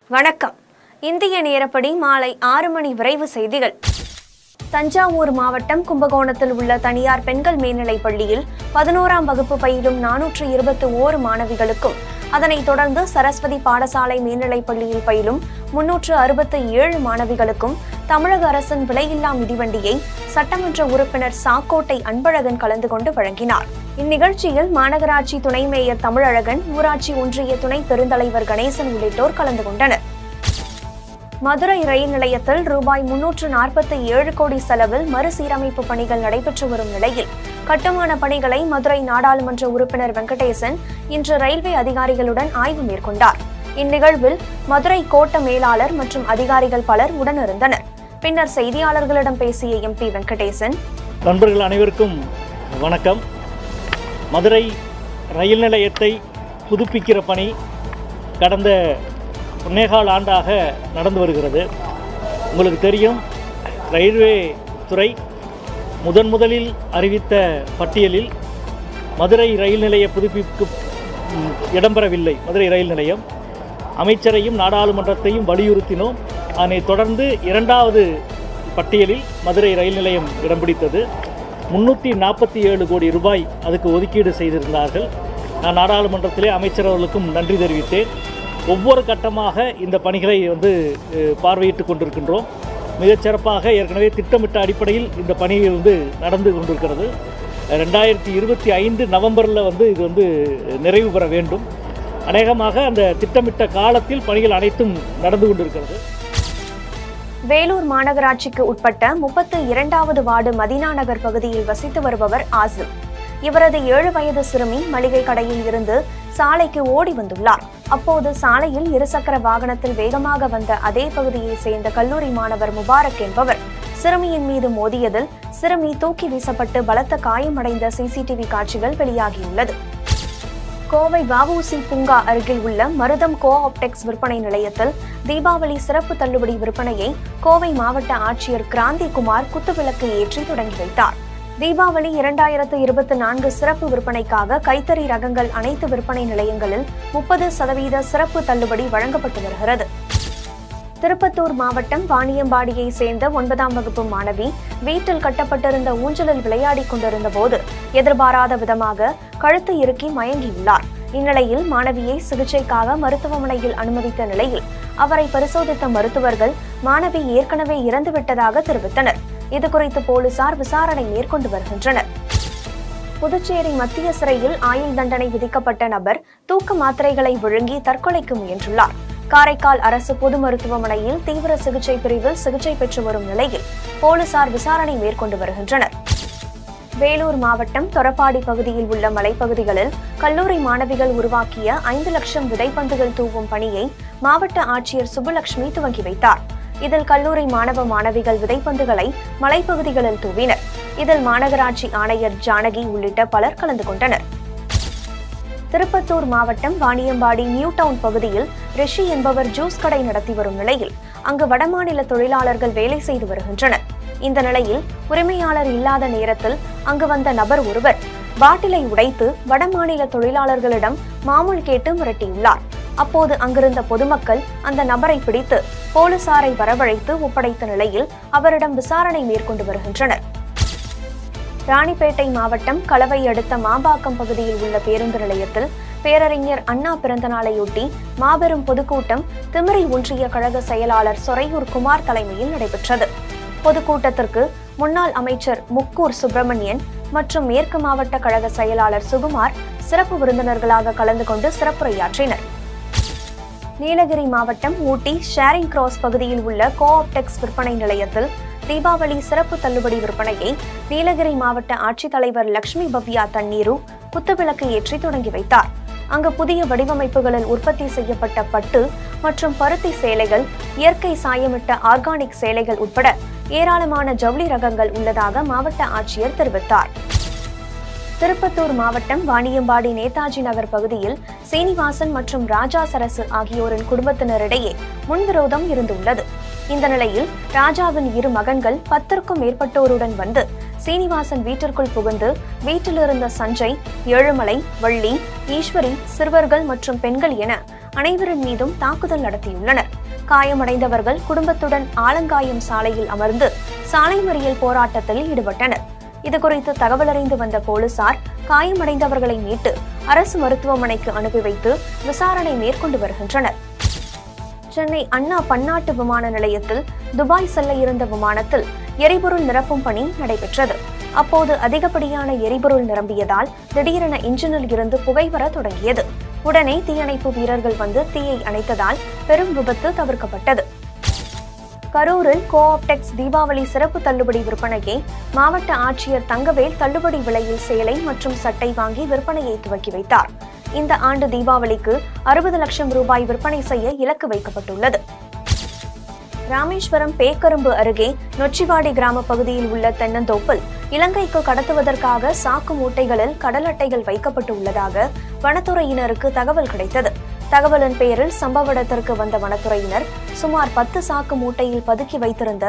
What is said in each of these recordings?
வணக்கம். இந்திய நேரப்படி மாலை 6 மணி விரைவு செய்திகள். தஞ்சாவூர் மாவட்டம் கும்பகோணத்தில் உள்ள தனியார் பெண்கள் மேல்நிலைப் பள்ளியில் 11ஆம் வகுப்பு பயிலும் 421 மாணவிகளுக்கும், அதனைத் தொடர்ந்து சரஸ்வதி பாடசாலை மேல்நிலைப் பள்ளியில் பயிலும் 367 மாணவிகளுக்கும் தமிழக அரசின் விலையில்லா மிதிவண்டியை சட்டமன்ற உறுப்பினர் சாக்கோட்டை அன்பழகன் கலந்து கொண்டு வழங்கினார். இந்நிகழ்ச்சியில் மாநகராட்சி துணை மேயர் தமிழழகன், ஊராட்சி ஒன்றிய துணை பெருந்தலைவர் கணேசன் உள்ளிட்டோர் கலந்து கொண்டனர். மதுரை ரயில் நிலையத்தில் ரூபாய் 347 கோடி செலவில் மறுசீரமைப்பு பணிகள் நடைபெற்று வரும் நிலையில், கட்டுமான பணிகளை மதுரை நாடாளுமன்ற உறுப்பினர் வெங்கடேசன் இன்று ரயில்வே அதிகாரிகளுடன் ஆய்வு மேற்கொண்டார். இந்நிகழ்வில் மதுரை கோட்ட மேலாளர் மற்றும் அதிகாரிகள் பலர் உடனிருந்தனர். பின்னர் செய்தியாளர்களிடம் பேசிய எம்பி வெங்கடேசன், நண்பர்கள் அனைவருக்கும் வணக்கம். மதுரை ரயில் நிலையத்தை புதுப்பிக்கிற பணி கடந்த 1.25 ஆண்டாக நடந்து வருகிறது. உங்களுக்கு தெரியும், ரயில்வே துறை முதலில் அறிவித்த பட்டியலில் மதுரை ரயில் நிலைய புதுப்பிப்பு இடம்பெறவில்லை. மதுரை ரயில் நிலையம் அமைச்சரையும் நாடாளுமன்றத்தையும் வலியுறுத்தினோம். அதனைத் தொடர்ந்து 2வது பட்டியலில் மதுரை ரயில் நிலையம் இடம் பிடித்தது. 347 கோடி ரூபாய் அதுக்கு ஒதுக்கீடு செய்திருந்தார்கள். நான் நாடாளுமன்றத்திலே அமைச்சரவர்களுக்கும் நன்றி தெரிவித்தேன். ஒவ்வொரு கட்டமாக இந்த பணிகளை பார்வையிட்டு கொண்டிருக்கின்றோம். மிகச்சிறப்பாக ஏற்கனவே திட்டமிட்ட அடிப்படையில் இந்த பணி நடந்து கொண்டிருக்கிறது. 2025 நவம்பரில் இது நிறைவு பெற வேண்டும். அநேகமாக அந்த திட்டமிட்ட காலத்தில் பணிகள் அனைத்தும் நடந்து கொண்டிருக்கிறது. வேலூர் மாநகராட்சிக்கு உட்பட்ட 32வது வார்டு மதீனா நகர் பகுதியில் வசித்து வருபவர் ஆசிம். இவரது 7 வயது சிறுமி மளிகை கடையில் இருந்து சாலைக்கு ஓடி வந்துள்ளார். அப்போது சாலையில் இருசக்கர வாகனத்தில் வேகமாக வந்த அதே பகுதியை சேர்ந்த கல்லூரி மாணவர் முபாரக் என்பவர் சிறுமியின் மீது மோதியதில் சிறுமி தூக்கி வீசப்பட்டு பலத்த காயமடைந்த சிசிடிவி காட்சிகள் வெளியாகியுள்ளது. கோவை வஉசி பூங்கா அருகில் உள்ள மருதம் கோ-ஆப்டெக்ஸ் விற்பனை நிலையத்தில் தீபாவளி சிறப்பு தள்ளுபடி விற்பனையை கோவை மாவட்ட ஆட்சியர் கிராந்திகுமார் குத்துவிளக்கு ஏற்றி தொடங்கி வைத்தார். தீபாவளி 2024 சிறப்பு விற்பனைக்காக கைத்தறி ரகங்கள் அனைத்து விற்பனை நிலையங்களில் 30% சிறப்பு தள்ளுபடி வழங்கப்பட்டு வருகிறது. திருப்பத்தூர் மாவட்டம் வாணியம்பாடியை சேர்ந்த 9ஆம் வகுப்பு மாணவி வீட்டில் கட்டப்பட்டிருந்த ஊஞ்சலில் விளையாடிக் கொண்டிருந்த போது எதிர்பாராத விதமாக கழுத்து இறுக்கி மயங்கியுள்ளார். இந்நிலையில் மாணவியை சிகிச்சைக்காக மருத்துவமனையில் அனுமதித்த நிலையில் அவரை பரிசோதித்த மருத்துவர்கள் மாணவி ஏற்கனவே இறந்துவிட்டதாக தெரிவித்தனர். இதுகுறித்து போலீசார் விசாரணை மேற்கொண்டு வருகின்றனர். புதுச்சேரி மத்திய சிறையில் ஆயுள் தண்டனை விதிக்கப்பட்ட நபர் தூக்க மாத்திரைகளை விழுங்கி தற்கொலைக்கு முயன்றுள்ளார். காரைக்கால் அரசு பொது மருத்துவமனையில் தீவிர சிகிச்சை பிரிவில் சிகிச்சை பெற்று வரும் நிலையில் போலீசார் விசாரணை மேற்கொண்டு வருகின்றனர். வேலூர் மாவட்டம் தொரப்பாடி பகுதியில் உள்ள மலைப்பகுதிகளில் கல்லூரி மாணவிகள் உருவாக்கிய 5 லட்சம் விதைப்பந்துகள் தூவும் பணியை மாவட்ட ஆட்சியர் சுப்புலட்சுமி துவங்கி வைத்தார். இதில் கல்லூரி மாணவ மாணவிகள் விதைப்பந்துகளை மலைப்பகுதிகளில் தூவினர். இதில் மாநகராட்சி ஆணையர் ஜானகி உள்ளிட்ட பலர் கலந்து கொண்டனர். திருப்பத்தூர் மாவட்டம் வாணியம்பாடி நியூ டவுன் பகுதியில் ரிஷி என்பவர் ஜூஸ் கடை நடத்தி வரும் நிலையில் அங்கு வடமாநில தொழிலாளர்கள் வேலை செய்து வருகின்றனர். இந்த நிலையில் உரிமையாளர் இல்லாத நேரத்தில் அங்கு வந்த நபர் ஒருவர் பாட்டிலை உடைத்து வடமாநில தொழிலாளர்களிடம் மாமூல் கேட்டு மிரட்டியுள்ளார். அப்போது அங்கிருந்த பொதுமக்கள் அந்த நபரை பிடித்து போலீசாரை வரவழைத்து ஒப்படைத்த நிலையில் அவரிடம் விசாரணை மேற்கொண்டு வருகின்றனர். ராணிப்பேட்டை மாவட்டம் கலவை அடுத்த மாம்பாக்கம் பகுதியில் உள்ள பேருந்து நிலையத்தில் பேரறிஞர் அண்ணா பிறந்த நாளையொட்டி மாபெரும் பொதுக்கூட்டம் திமிரி ஒன்றிய கழக செயலாளர் சொரையூர் குமார் தலைமையில் நடைபெற்றது. பொதுக்கூட்டத்திற்கு முன்னாள் அமைச்சர் முக்கூர் சுப்பிரமணியன் மற்றும் மேற்கு மாவட்ட கழக செயலாளர் சுகுமார் சிறப்பு விருந்தினர்களாக கலந்து கொண்டு சிறப்புரையாற்றினர். நீலகிரி மாவட்டம் ஊட்டி ஷேரிங் கிராஸ் பகுதியில் உள்ள கோ-ஆப்டெக்ஸ் விற்பனை நிலையத்தில் தீபாவளி சிறப்பு தள்ளுபடி விற்பனையை நீலகிரி மாவட்ட ஆட்சித்தலைவர் லட்சுமி பவ்யா தண்ணீரு குத்துவிளக்கு ஏற்றி தொடங்கி வைத்தார். அங்கு புதிய வடிவமைப்புகளில் உற்பத்தி செய்யப்பட்ட பட்டு மற்றும் பருத்தி சேலைகள், இயற்கை சாயமிட்ட ஆர்கானிக் சேலைகள் உட்பட ஏராளமான ஜவுளி ரகங்கள் உள்ளதாக மாவட்ட ஆட்சியர் தெரிவித்தார். திருப்பத்தூர் மாவட்டம் வாணியம்பாடி நேதாஜி நகர் பகுதியில் சீனிவாசன் மற்றும் ராஜா சரசு ஆகியோரின் குடும்பத்தினரிடையே முன்விரோதம் இருந்துள்ளது. இந்த நிலையில் ராஜாவின் 2 மகன்கள் 10க்கும் மேற்பட்டோருடன் வந்து சீனிவாசன் வீட்டிற்குள் புகுந்து வீட்டிலிருந்த சஞ்சய், ஏழுமலை, வள்ளி, ஈஸ்வரி, சிறுவர்கள் மற்றும் பெண்கள் என அனைவரின் மீதும் தாக்குதல் நடத்தியுள்ளனர். காயமடைந்தவர்கள் குடும்பத்துடன் ஆலங்காயம் சாலையில் அமர்ந்து சாலை மறியல் போராட்டத்தில் ஈடுபட்டனர். இதுகுறித்து தகவலறிந்து வந்த போலீசார் காயமடைந்தவர்களை மீட்டு அரசு மருத்துவமனைக்கு அனுப்பி வைத்து விசாரணை மேற்கொண்டு வருகின்றனர். சென்னை அண்ணா பன்னாட்டு விமான நிலையத்தில் துபாய் செல்ல இருந்த விமானத்தில் எரிபொருள் நிரப்பும் பணி நடைபெற்றது. அப்போது அதிகப்படியான எரிபொருள் நிரம்பியதால் திடீரென இன்ஜினில் இருந்து புகை வர தொடங்கியது. உடனே தீயணைப்பு வீரர்கள் வந்து தீயை அணைத்ததால் பெரும் விபத்து தவிர்க்கப்பட்டது. கரூரில் கோஆப்டெக்ஸ் தீபாவளி சிறப்பு தள்ளுபடி விற்பனையை மாவட்ட ஆட்சியர் தங்கவேல் தள்ளுபடி விலையில் சேலை மற்றும் சட்டை வாங்கி விற்பனையை துவக்கி வைத்தார். இந்த ஆண்டு தீபாவளிக்கு 60 லட்சம் ரூபாய் விற்பனை செய்ய இலக்கு வைக்கப்பட்டுள்ளது. ராமேஸ்வரம் பேக்கரும்பு அருகே நொச்சிவாடி கிராம பகுதியில் உள்ள தென்னந்தோப்பில் இலங்கைக்கு கடத்துவதற்காக சாக்கு மூட்டைகளில் கடல் அட்டைகள் வைக்கப்பட்டு உள்ளதாக வனத்துறையினருக்கு தகவல் கிடைத்தது. தகவலின் பேரில் சம்பவ இடத்திற்கு வந்த வனத்துறையினர் சுமார் 10 சாக்கு மூட்டையில் பதுக்கி வைத்திருந்த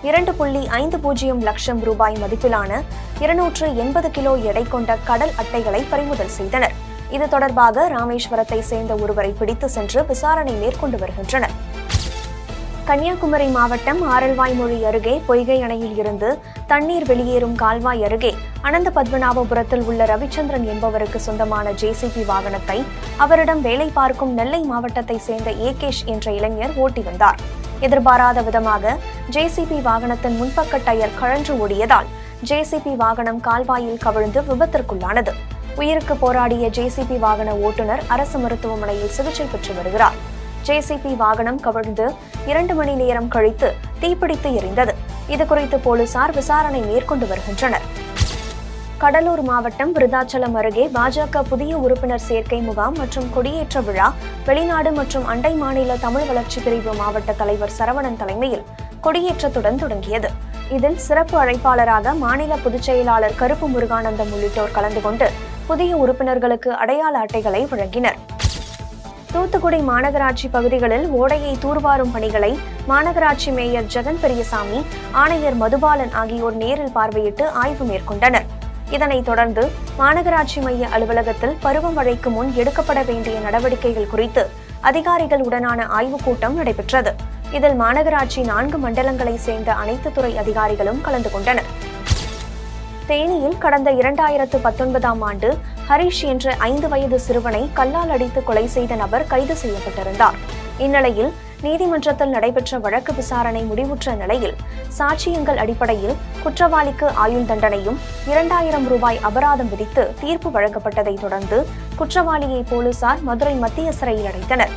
2.50 லட்சம் ரூபாய் மதிப்பிலான 280 கிலோ எடை கொண்ட கடல் அட்டைகளை பறிமுதல் செய்தனர். இது தொடர்பாக ராமேஸ்வரத்தை சேர்ந்த ஒருவரை பிடித்து சென்று விசாரணை மேற்கொண்டு வருகின்றனர். கன்னியாகுமரி மாவட்டம் ஆரல்வாய்மொழி அருகே பொய்கை அணையில் இருந்து தண்ணீர் வெளியேறும் கால்வாய் அருகே அனந்த பத்மநாபபுரத்தில் உள்ள ரவிச்சந்திரன் என்பவருக்கு சொந்தமான ஜேசிபி வாகனத்தை அவரிடம் வேலை பார்க்கும் நெல்லை மாவட்டத்தை சேர்ந்த ஏகேஷ் என்ற இளைஞர் ஓட்டி வந்தார். எதிர்பாராத விதமாக ஜேசிபி வாகனத்தின் முன்பக்க டயர் கழன்று ஓடியதால் ஜேசிபி வாகனம் கால்வாயில் கவிழ்ந்து விபத்திற்குள்ளானது. உயிருக்கு போராடிய ஜேசிபி வாகன ஓட்டுநர் அரசு மருத்துவமனையில் சிகிச்சை பெற்று வருகிறார். ஜேசிபி வாகனம் கவிழ்ந்து 2 மணி நேரம் கழித்து தீப்பிடித்து எரிந்தது. இதுகுறித்து போலீசார் விசாரணை மேற்கொண்டு வருகின்றனர். கடலூர் மாவட்டம் விருதாச்சலம் அருகே பாஜக புதிய உறுப்பினர் சேர்க்கை முகாம் மற்றும் கொடியேற்ற விழா வெளிநாடு மற்றும் அண்டை மாநில தமிழ் வளர்ச்சி பிரிவு மாவட்ட தலைவர் சரவணன் தலைமையில் கொடியேற்றத்துடன் தொடங்கியது. இதில் சிறப்பு அழைப்பாளராக மாநில பொதுச் செயலாளர் கருப்பு முருகானந்தம் உள்ளிட்டோர் கலந்து கொண்டு புதிய உறுப்பினர்களுக்கு அடையாள அட்டைகளை வழங்கினர். தூத்துக்குடி மாநகராட்சி பகுதிகளில் ஓடையை தூர்வாரும் பணிகளை மாநகராட்சி மேயர் ஜெகன் பெரியசாமி, ஆணையர் மதுபாலன் ஆகியோர் நேரில் பார்வையிட்டு ஆய்வு மேற்கொண்டனர். இதனைத் தொடர்ந்து மாநகராட்சி மைய அலுவலகத்தில் பருவமழைக்கு முன் எடுக்கப்பட வேண்டிய நடவடிக்கைகள் குறித்து அதிகாரிகளுடனான ஆய்வுக் கூட்டம் நடைபெற்றது. இதில் மாநகராட்சி 4 மண்டலங்களை சேர்ந்த அனைத்து துறை அதிகாரிகளும் கலந்து கொண்டனர். தேனியில் கடந்த 2019ஆம் ஆண்டு ஹரிஷ் என்ற 5 வயது சிறுவனை கல்லால் அடித்து கொலை செய்த நபர் கைது செய்யப்பட்டிருந்தார். இந்நிலையில் நீதிமன்றத்தில் நடைபெற்ற வழக்கு விசாரணை முடிவுற்ற நிலையில் சாட்சியங்கள் அடிப்படையில் குற்றவாளிக்கு ஆயுள் தண்டனையும் 2000 ரூபாய் அபராதம் விதித்து தீர்ப்பு வழங்கப்பட்டதை தொடர்ந்து குற்றவாளியை போலீசார் மதுரை மத்திய சிறையில் அடைத்தனர்.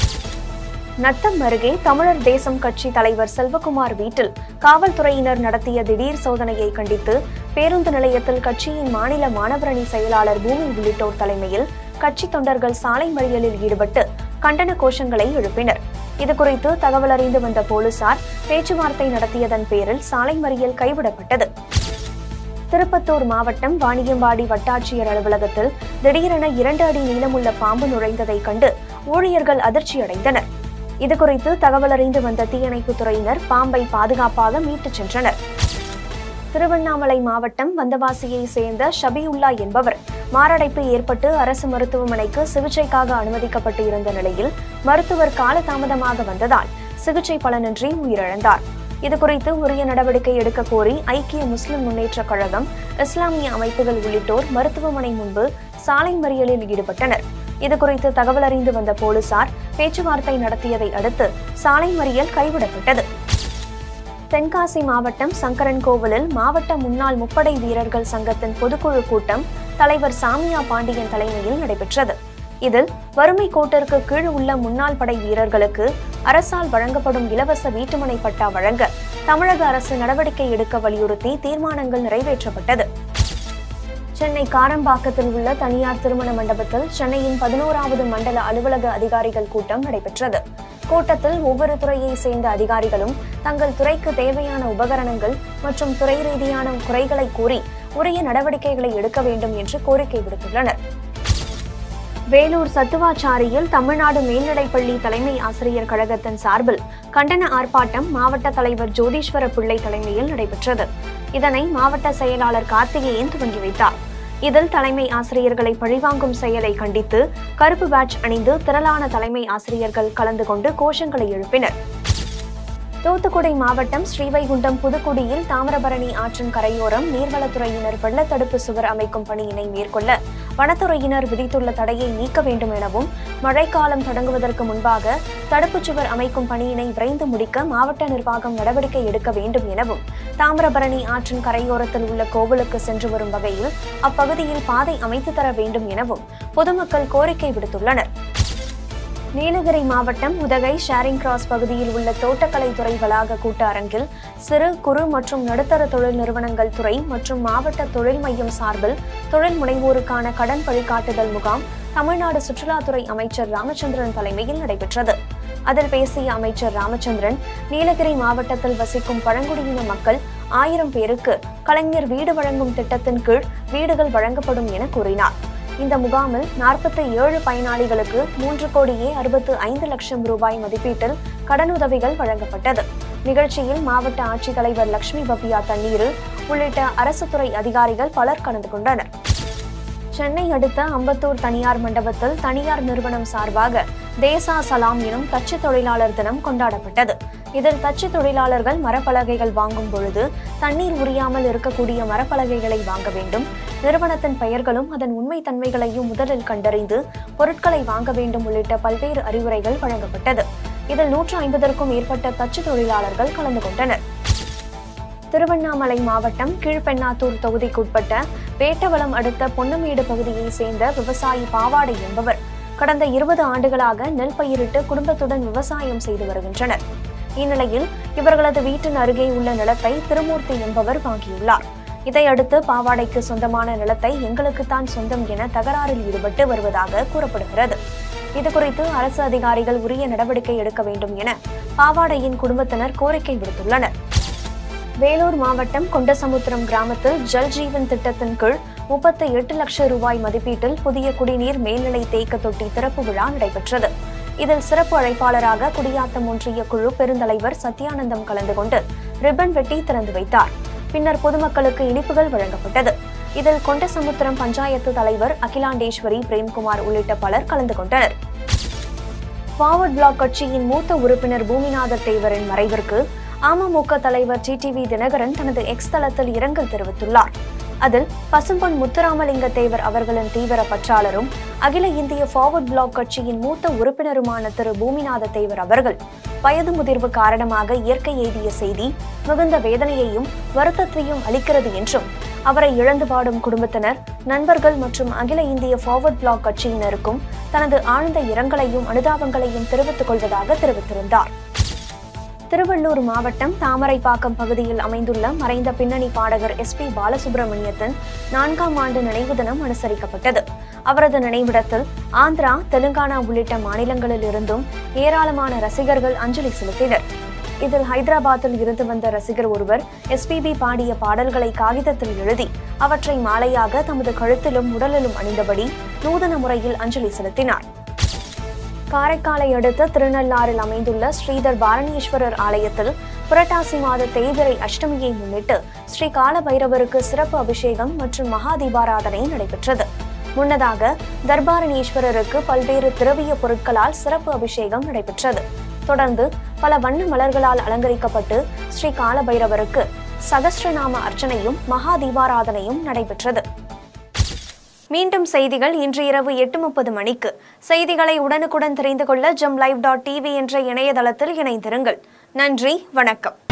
நத்தம் அருகே தமிழர் தேசம் கட்சி தலைவர் செல்வகுமார் வீட்டில் காவல்துறையினர் நடத்திய திடீர் சோதனையை கண்டித்து பேருந்து நிலையத்தில் கட்சியின் மாநில மாணவரணி செயலாளர் பூமி உள்ளிட்டோர் தலைமையில் கட்சி தொண்டர்கள் சாலை மறியலில் ஈடுபட்டு கண்டன கோஷங்களை எழுப்பினர். இதுகுறித்து தகவல் அறிந்து வந்த போலீசார் பேச்சுவார்த்தை நடத்தியதன் பேரில் சாலை மறியல் கைவிடப்பட்டது. திருப்பத்தூர் மாவட்டம் வாணியம்பாடி வட்டாட்சியர் அலுவலகத்தில் திடீரென 2 அடி நீளமுள்ள பாம்பு நுழைந்ததை கண்டு ஊழியர்கள் அதிர்ச்சியடைந்தனர். இதுகுறித்து தகவல் அறிந்து வந்த தீயணைப்புத் துறையினர் பாம்பை பாதுகாப்பாக மீட்டுச் சென்றனர். திருவண்ணாமலை மாவட்டம் வந்தவாசியை சேர்ந்த ஷபியுல்லா என்பவர் மாரடைப்பு ஏற்பட்டு அரசு மருத்துவமனைக்கு சிகிச்சைக்காக அனுமதிக்கப்பட்டு இருந்த நிலையில் மருத்துவர் காலதாமதமாக வந்ததால் சிகிச்சை பலனின்றி உயிரிழந்தார். இதுகுறித்து உரிய நடவடிக்கை எடுக்க கோரி ஐக்கிய முஸ்லிம் முன்னேற்ற கழகம், இஸ்லாமிய அமைப்புகள் உள்ளிட்டோர் மருத்துவமனை முன்பு சாலை மறியலில் ஈடுபட்டனர். இதுகுறித்து தகவல் அறிந்து வந்த போலீசார் பேச்சுவார்த்தை நடத்தியதை அடுத்து சாலை மறியல் கைவிடப்பட்டது. தென்காசி மாவட்டம் சங்கரன் கோவிலில் மாவட்ட முன்னாள் முப்படை வீரர்கள் சங்கத்தின் பொதுக்குழு கூட்டம் தலைவர் சாமியா பாண்டியன் தலைமையில் நடைபெற்றது. இதில் வறுமை கோட்டிற்கு கீழ் உள்ள முன்னாள் படை வீரர்களுக்கு அரசால் வழங்கப்படும் இலவச வீட்டுமனை பட்டா வழங்க தமிழக அரசு நடவடிக்கை எடுக்க வலியுறுத்தி தீர்மானங்கள் நிறைவேற்றப்பட்டது. சென்னை காரம்பாக்கத்தில் உள்ள தனியார் திருமண மண்டபத்தில் சென்னையின் 11வது மண்டல அலுவலக அதிகாரிகள் கூட்டம் நடைபெற்றது. கூட்டத்தில் ஒவ்வொரு துறையை சேர்ந்த அதிகாரிகளும் தங்கள் துறைக்கு தேவையான உபகரணங்கள் மற்றும் துறை ரீதியான குறைகளை கூறி உரிய நடவடிக்கைகளை எடுக்க வேண்டும் என்று கோரிக்கை விடுத்துள்ளனர். வேலூர் சத்துவாச்சாரியில் தமிழ்நாடு மேல்நிலைப்பள்ளி தலைமை ஆசிரியர் கழகத்தின் சார்பில் கண்டன ஆர்ப்பாட்டம் மாவட்ட தலைவர் ஜோதீஸ்வர பிள்ளை தலைமையில் நடைபெற்றது. இதனை மாவட்ட செயலாளர் கார்த்திகேயன் துவங்கி வைத்தார். இதில் தலைமை ஆசிரியர்களை பழிவாங்கும் செயலை கண்டித்து கருப்பு பேட்ஜ் அணிந்து திரளான தலைமை ஆசிரியர்கள் கலந்து கொண்டு கோஷங்களை எழுப்பினர். தூத்துக்குடி மாவட்டம் ஸ்ரீவைகுண்டம் புதுக்குடியில் தாமிரபரணி ஆற்றின் கரையோரம் நீர்வளத்துறையினர் வெள்ளத்தடுப்பு சுவர் அமைக்கும் பணியினை மேற்கொள்ள வனத்துறையினர் விதித்துள்ள தடையை நீக்க வேண்டும் எனவும், மழைக்காலம் தொடங்குவதற்கு முன்பாக தடுப்புச் சுவர் அமைக்கும் பணியினை விரைந்து முடிக்க மாவட்ட நிர்வாகம் நடவடிக்கை எடுக்க வேண்டும் எனவும், தாமிரபரணி ஆற்றின் கரையோரத்தில் உள்ள கோவிலுக்கு சென்று வரும் வகையில் அப்பகுதியில் பாதை அமைத்து தர வேண்டும் எனவும் பொதுமக்கள் கோரிக்கை விடுத்துள்ளனர். நீலகிரி மாவட்டம் உதகை ஷேரிங் கிராஸ் பகுதியில் உள்ள தோட்டக்கலைத்துறை வளாக கூட்ட அரங்கில் சிறு குறு மற்றும் நடுத்தர தொழில் நிறுவனங்கள் துறை மற்றும் மாவட்ட தொழில் மையம் சார்பில் தொழில் முனைவோருக்கான கடன் வழிகாட்டுதல் முகாம் தமிழ்நாடு சுற்றுலாத்துறை அமைச்சர் ராமச்சந்திரன் தலைமையில் நடைபெற்றது. அதில் பேசிய அமைச்சர் ராமச்சந்திரன், நீலகிரி மாவட்டத்தில் வசிக்கும் பழங்குடியின மக்கள் 1000 பேருக்கு கலைஞர் வீடு வழங்கும் திட்டத்தின் கீழ் வீடுகள் வழங்கப்படும் என கூறினார். இந்த முகாமில் 47 பயனாளிகளுக்கு 3,65,00,000 ரூபாய் மதிப்பீட்டில் கடனுதவிகள் வழங்கப்பட்டது. நிகழ்ச்சியில் மாவட்ட ஆட்சித்தலைவர் லட்சுமி பவ்யா தண்ணீரு உள்ளிட்ட அரசு துறை அதிகாரிகள் பலர் கலந்து கொண்டனர். சென்னை அடுத்த அம்பத்தூர் தனியார் மண்டபத்தில் தனியார் நிறுவனம் சார்பாக தேசா சலாம் எனும் தச்சு தொழிலாளர் தினம் கொண்டாடப்பட்டது. இதில் தச்சு தொழிலாளர்கள் மரப்பலகைகள் வாங்கும் பொழுது தண்ணீர் உரியாமல் இருக்கக்கூடிய மரப்பலகைகளை வாங்க வேண்டும், நிறுவனத்தின் பெயர்களும் அதன் உண்மை தன்மைகளையும் முதலில் கண்டறிந்து பொருட்களை வாங்க வேண்டும் உள்ளிட்ட பல்வேறு அறிவுரைகள் வழங்கப்பட்டது. இதில் 150க்கும் மேற்பட்ட தச்சு தொழிலாளர்கள் கலந்து கொண்டனர். திருவண்ணாமலை மாவட்டம் கீழ்பெண்ணாத்தூர் தொகுதிக்குட்பட்ட வேட்டவலம் அடுத்த பொன்னமேடு பகுதியை சேர்ந்த விவசாயி பாவாடை என்பவர் கடந்த 20 ஆண்டுகளாக நெல் பயிரிட்டு குடும்பத்துடன் விவசாயம் செய்து வருகின்றனர். இந்நிலையில் இவர்களது வீட்டின் அருகே உள்ள நிலத்தை திருமூர்த்தி என்பவர் வாங்கியுள்ளார். இதையடுத்து பாவாடைக்கு சொந்தமான நிலத்தை எங்களுக்குத்தான் சொந்தம் என தகராறில் ஈடுபட்டு வருவதாக கூறப்படுகிறது. இதுகுறித்து அரசு அதிகாரிகள் உரிய நடவடிக்கை எடுக்க வேண்டும் என பாவாடையின் குடும்பத்தினர் கோரிக்கை விடுத்துள்ளனர். வேலூர் மாவட்டம் கொண்டசமுத்திரம் கிராமத்தில் ஜல் ஜீவன் திட்டத்தின் கீழ் 38 லட்சம் ரூபாய் மதிப்பீட்டில் புதிய குடிநீர் மேல்நிலை தேக்க தொட்டி திறப்பு விழா நடைபெற்றது. இதில் சிறப்பு அழைப்பாளராக குடியாத்தம் ஒன்றிய குழு பெருந்தலைவர் சத்யானந்தம் கலந்து கொண்டு ரிப்பன் வெட்டி திறந்து வைத்தார். பின்னர் பொதுமக்களுக்கு இனிப்புகள் வழங்கப்பட்டது. இதில் கொண்டசமுத்திரம் பஞ்சாயத்து தலைவர் அகிலாண்டேஸ்வரி பிரேம்குமார் உள்ளிட்ட பலர் கலந்து கொண்டனர். ஃபார்வர்ட் பிளாக் கட்சியின் மூத்த உறுப்பினர் பூமிநாதர் தேவரின் மறைவிற்கு அமமுக தலைவர் டிடிவி தினகரன் தனது எக்ஸ் தளத்தில் இரங்கல் தெரிவித்துள்ளார். அதில் பசும்பொன் முத்துராமலிங்க தேவர் அவர்களின் தீவிர பற்றாளரும் அகில இந்திய ஃபார்வர்ட் பிளாக் கட்சியின் மூத்த உறுப்பினருமான திரு பூமிநாத தேவர் அவர்கள் வயது முதிர்வு காரணமாக இயற்கை எய்திய செய்தி மிகுந்த வேதனையையும் வருத்தத்தையும் அளிக்கிறது என்றும், அவரை இழந்து வாடும் குடும்பத்தினர், நண்பர்கள் மற்றும் அகில இந்திய ஃபார்வர்ட் பிளாக் கட்சியினருக்கும் தனது ஆழ்ந்த இரங்கலையும் அனுதாபங்களையும் தெரிவித்துக் கொள்வதாக தெரிவித்திருந்தார். திருவள்ளூர் மாவட்டம் தாமரைப்பாக்கம் பகுதியில் அமைந்துள்ள மறைந்த பின்னணி பாடகர் SP பாலசுப்ரமணியத்தின் 4ஆம் ஆண்டு நினைவு தினம் அனுசரிக்கப்பட்டது. அவரது நினைவிடத்தில் ஆந்திரா, தெலுங்கானா உள்ளிட்ட மாநிலங்களில் இருந்தும் ஏராளமான ரசிகர்கள் அஞ்சலி செலுத்தினர். இதில் ஹைதராபாத்தில் இருந்து வந்த ரசிகர் ஒருவர் SPB பாடிய பாடல்களை காகிதத்தில் எழுதி அவற்றை மாலையாக தமது கழுத்திலும் உடலிலும் அணிந்தபடி நூதன முறையில் அஞ்சலி செலுத்தினார். காரைக்காலை அடுத்த திருநள்ளாறில் அமைந்துள்ள ஸ்ரீதர் பாரணீஸ்வரர் ஆலயத்தில் புரட்டாசி மாத தேய்பிறை அஷ்டமியை முன்னிட்டு ஸ்ரீ கால பைரவருக்கு சிறப்பு அபிஷேகம் மற்றும் மகா தீபாராதனை நடைபெற்றது. முன்னதாக தர்பாரணீஸ்வரருக்கு பல்வேறு திரவிய பொருட்களால் சிறப்பு அபிஷேகம் நடைபெற்றது. தொடர்ந்து பல வண்ண மலர்களால் அலங்கரிக்கப்பட்டு ஸ்ரீ கால பைரவருக்கு சகஸ்ரநாம அர்ச்சனையும் மகா தீபாராதனையும் நடைபெற்றது. மீண்டும் செய்திகள் இன்று இரவு 8:30 மணிக்கு. செய்திகளை உடனுக்குடன் தெரிந்து கொள்ள gemlive.tv என்ற இணையதளத்தில் இணைந்திருங்கள். நன்றி, வணக்கம்.